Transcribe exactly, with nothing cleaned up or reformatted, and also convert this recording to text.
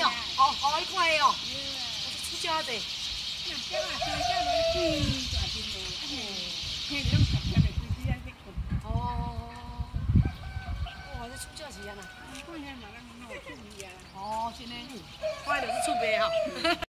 哦，哦，哦，你看的哦，我是出家的。 那这啊，三只来飞大只哦，啊嘿，嘿，拢十只的飞机啊，在困。 哦，哇，这出家是安那？ 看遐嘛，咱弄趣味啊。 哦，真的，看就是趣味吼。